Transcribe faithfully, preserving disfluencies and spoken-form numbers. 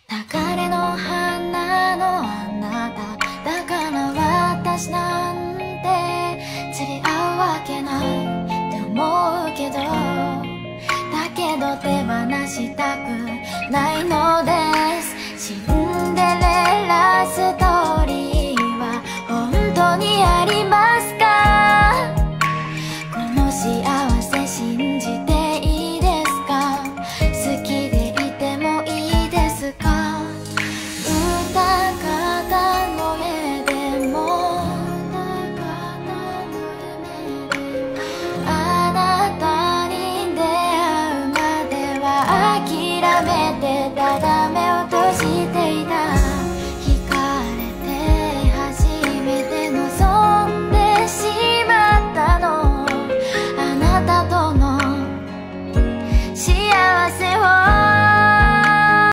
流れの花のあなただから私なんて釣り合うわけないって思うけど、だけど手放したくないので